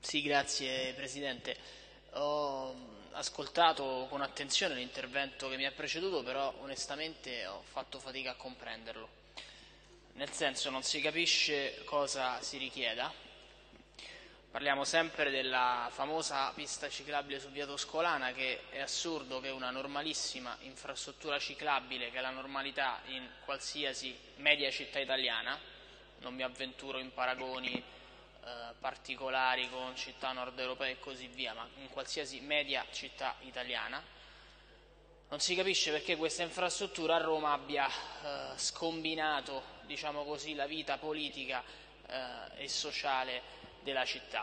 Sì, grazie Presidente. Ho ascoltato con attenzione l'intervento che mi ha preceduto, però onestamente ho fatto fatica a comprenderlo. Nel senso, non si capisce cosa si richieda. Parliamo sempre della famosa pista ciclabile su via Toscolana, che è assurdo che una normalissima infrastruttura ciclabile, che è la normalità in qualsiasi media città italiana, non mi avventuro in paragoni particolari con città nord europee e così via, ma in qualsiasi media città italiana, non si capisce perché questa infrastruttura a Roma abbia scombinato, diciamo così, la vita politica e sociale della città.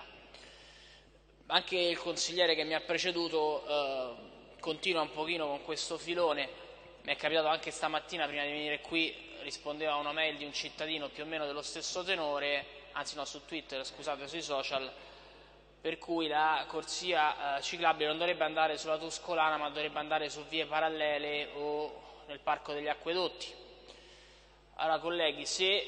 Anche il consigliere che mi ha preceduto continua un pochino con questo filone. Mi è capitato anche stamattina, prima di venire qui, rispondeva a una mail di un cittadino più o meno dello stesso tenore, anzi no, su Twitter, scusate, sui social, per cui la corsia ciclabile non dovrebbe andare sulla Tuscolana, ma dovrebbe andare su vie parallele o nel Parco degli Acquedotti. Allora, colleghi,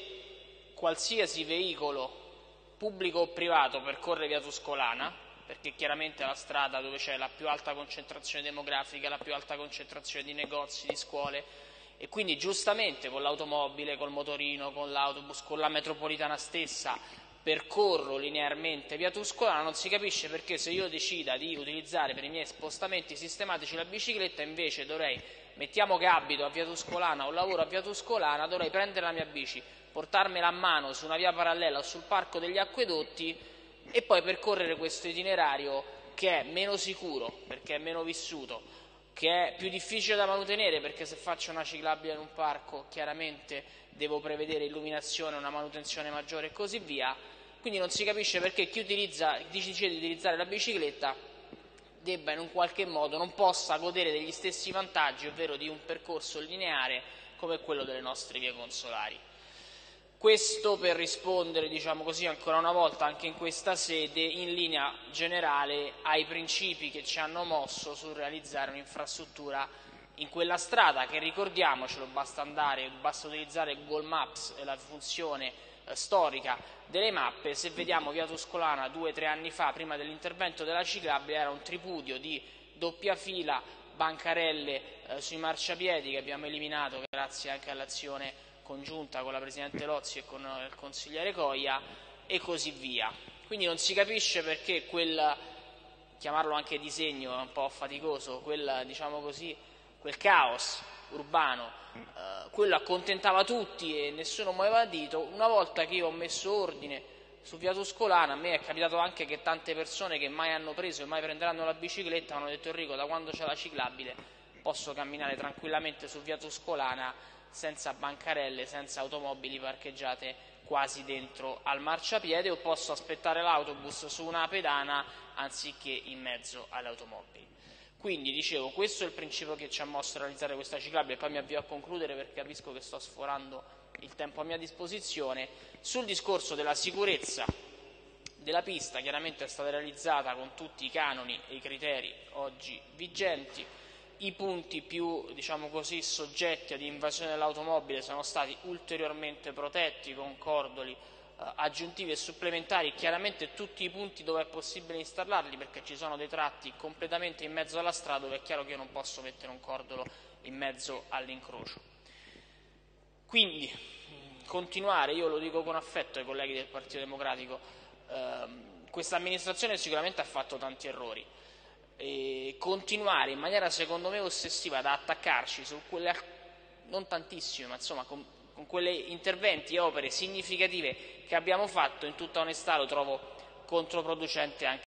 se qualsiasi veicolo pubblico o privato percorre via Tuscolana, perché chiaramente è la strada dove c'è la più alta concentrazione demografica, la più alta concentrazione di negozi, di scuole, e quindi giustamente con l'automobile, col motorino, con l'autobus, con la metropolitana stessa percorro linearmente via Tuscolana, non si capisce perché se io decida di utilizzare per i miei spostamenti sistematici la bicicletta, invece dovrei, mettiamo che abito a via Tuscolana o lavoro a via Tuscolana, dovrei prendere la mia bici, portarmela a mano su una via parallela o sul Parco degli Acquedotti e poi percorrere questo itinerario che è meno sicuro perché è meno vissuto, che è più difficile da mantenere perché se faccio una ciclabile in un parco chiaramente devo prevedere illuminazione, una manutenzione maggiore e così via. Quindi non si capisce perché chi decide di utilizzare la bicicletta debba in un qualche modo, non possa godere degli stessi vantaggi, ovvero di un percorso lineare come quello delle nostre vie consolari. Questo per rispondere, diciamo così, ancora una volta anche in questa sede, in linea generale ai principi che ci hanno mosso sul realizzare un'infrastruttura in quella strada che, ricordiamocelo, basta utilizzare Google Maps e la funzione storica delle mappe. Se vediamo via Tuscolana 2 o 3 anni fa, prima dell'intervento della ciclabile, era un tripudio di doppia fila, bancarelle sui marciapiedi che abbiamo eliminato grazie anche all'azione congiunta con la Presidente Lozzi e con il consigliere Coia e così via. Quindi non si capisce perché chiamarlo anche disegno è un po' faticoso, diciamo così, quel caos urbano, quello accontentava tutti e nessuno muoveva dito. Una volta che io ho messo ordine su via Tuscolana, a me è capitato anche che tante persone che mai hanno preso e mai prenderanno la bicicletta hanno detto: Enrico, da quando c'è la ciclabile posso camminare tranquillamente su via Tuscolana senza bancarelle, senza automobili parcheggiate quasi dentro al marciapiede, o posso aspettare l'autobus su una pedana anziché in mezzo alle automobili. Quindi, dicevo, questo è il principio che ci ha mosso a realizzare questa ciclabile, e poi mi avvio a concludere perché capisco che sto sforando il tempo a mia disposizione. Sul discorso della sicurezza della pista, chiaramente è stata realizzata con tutti i canoni e i criteri oggi vigenti. I punti più, diciamo così, soggetti ad invasione dell'automobile sono stati ulteriormente protetti con cordoli aggiuntivi e supplementari, chiaramente tutti i punti dove è possibile installarli, perché ci sono dei tratti completamente in mezzo alla strada dove è chiaro che io non posso mettere un cordolo in mezzo all'incrocio. Quindi continuare, io lo dico con affetto ai colleghi del Partito Democratico, questa amministrazione sicuramente ha fatto tanti errori, e continuare in maniera secondo me ossessiva ad attaccarci su quelle, non tantissime, ma insomma con quegli interventi e opere significative che abbiamo fatto, in tutta onestà lo trovo controproducente anche